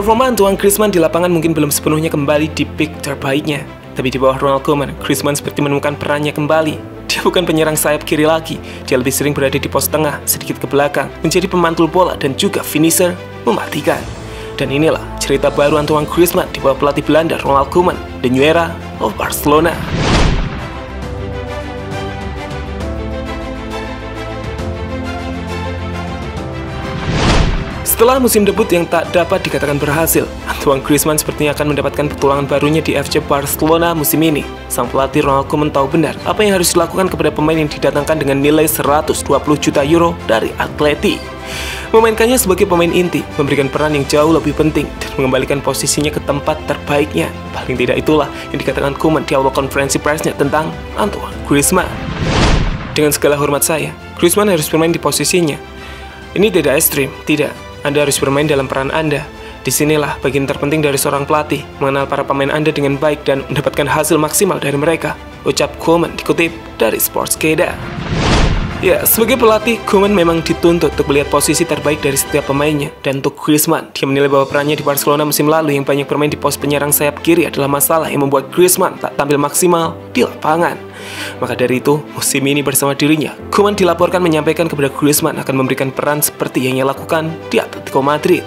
Performa Antoine Griezmann di lapangan mungkin belum sepenuhnya kembali di peak terbaiknya. Tapi di bawah Ronald Koeman, Griezmann seperti menemukan perannya kembali. Dia bukan penyerang sayap kiri lagi, dia lebih sering berada di pos tengah, sedikit ke belakang, menjadi pemantul bola dan juga finisher mematikan. Dan inilah cerita baru Antoine Griezmann di bawah pelatih Belanda Ronald Koeman, the new era of Barcelona. Setelah musim debut yang tak dapat dikatakan berhasil, Antoine Griezmann sepertinya akan mendapatkan petualangan barunya di FC Barcelona musim ini. Sang pelatih Ronald Koeman tahu benar apa yang harus dilakukan kepada pemain yang didatangkan dengan nilai 120 juta euro dari Atleti. Memainkannya sebagai pemain inti, memberikan peran yang jauh lebih penting, dan mengembalikan posisinya ke tempat terbaiknya. Paling tidak itulah yang dikatakan Koeman di awal konferensi persnya tentang Antoine Griezmann. Dengan segala hormat saya, Griezmann harus bermain di posisinya. Ini tidak ekstrim, tidak. Anda harus bermain dalam peran Anda. Disinilah bagian terpenting dari seorang pelatih, mengenal para pemain Anda dengan baik dan mendapatkan hasil maksimal dari mereka, ucap Koeman dikutip dari Sportskeda. Ya, sebagai pelatih, Koeman memang dituntut untuk melihat posisi terbaik dari setiap pemainnya. Dan untuk Griezmann, dia menilai bahwa perannya di Barcelona musim lalu yang banyak bermain di pos penyerang sayap kiri adalah masalah yang membuat Griezmann tak tampil maksimal di lapangan. Maka dari itu, musim ini bersama dirinya, Koeman dilaporkan menyampaikan kepada Griezmann akan memberikan peran seperti yang ia lakukan di Atletico Madrid.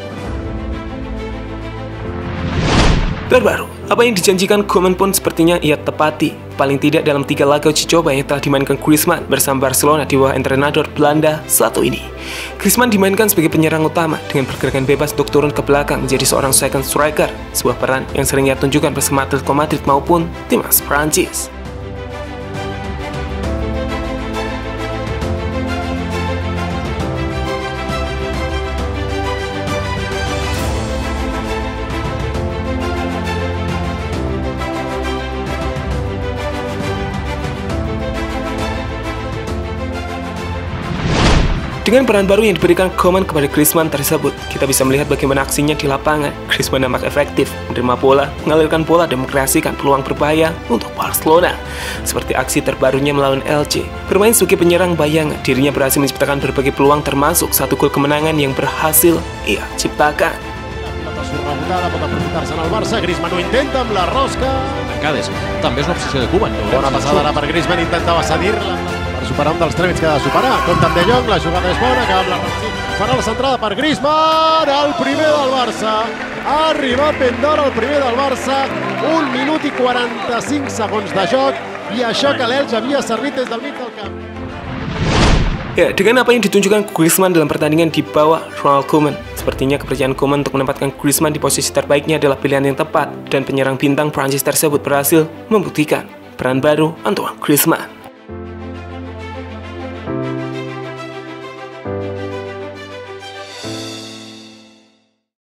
Terbaru, apa yang dijanjikan Koeman pun sepertinya ia tepati. Paling tidak dalam 3 laga uji coba yang telah dimainkan Griezmann bersama Barcelona di bawah entrenador Belanda satu ini. Griezmann dimainkan sebagai penyerang utama dengan pergerakan bebas untuk turun ke belakang menjadi seorang second striker, sebuah peran yang sering ia tunjukkan bersama Atletico Madrid maupun timnas Prancis. Dengan peran baru yang diberikan Koeman kepada Griezmann tersebut, kita bisa melihat bagaimana aksinya di lapangan. Griezmann nampak efektif, menerima bola, mengalirkan bola, dan mengkreasikan peluang berbahaya untuk Barcelona. Seperti aksi terbarunya melawan LC. Bermain sebagai penyerang bayangan, dirinya berhasil menciptakan berbagai peluang termasuk 1 gol kemenangan yang berhasil ia ciptakan. Pot aprofitar-se en el Barça, Griezmann ho intenta amb la rosca. Tancades. També és una obsessió de Koeman. Bona passada ara per Griezmann, intentava cedir-la per superar un dels tràmits que ha de superar. Compte amb De Jong, la jugada és bona, acaba amb la reacció. Farà la centrada per Griezmann, el primer del Barça. Ha arribat Pendora, el primer del Barça. 1 minut i 45 segons de joc, i això que l'Elx havia servit des del mig del camp. Ya, dengan apa yang ditunjukkan Griezmann dalam pertandingan di bawah Ronald Koeman, sepertinya kepercayaan Koeman untuk menempatkan Griezmann di posisi terbaiknya adalah pilihan yang tepat, dan penyerang bintang Prancis tersebut berhasil membuktikan peran baru Antoine Griezmann.